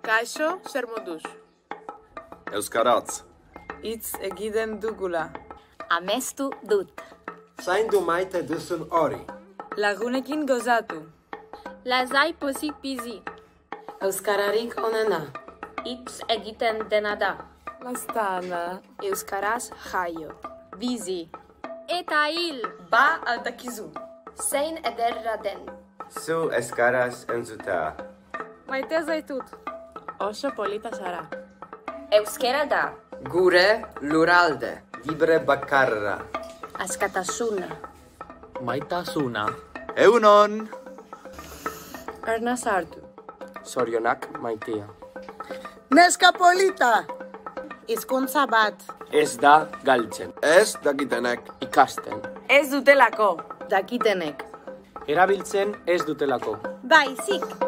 Kaixo, zer moduz? Euskaratz. Hitz egiten dugula. Amestu dut. Zaindu maite duzun hori. Lagunekin gozatu. Lazai pozik bizi. Euskararik onena. Hitz egiten dena da. Laztana. Euskaraz jaio. Bizi. Eta hil. Ba aldakizu. Zein ederra den. Zu euskaraz entzutea. Maite zaitut. Oso polita zara. Euskera da. Gure luralde. Libre bakarra. Askatasuna. Maitasuna. Egunon! Arna sartu. Zorionak maitea. Neska polita! Hizkuntza bat. Ez da galtzen. Ez dakitenek. Ikasten. Ez dutelako. Dakitenek. Erabiltzen ez dutelako. Baizik.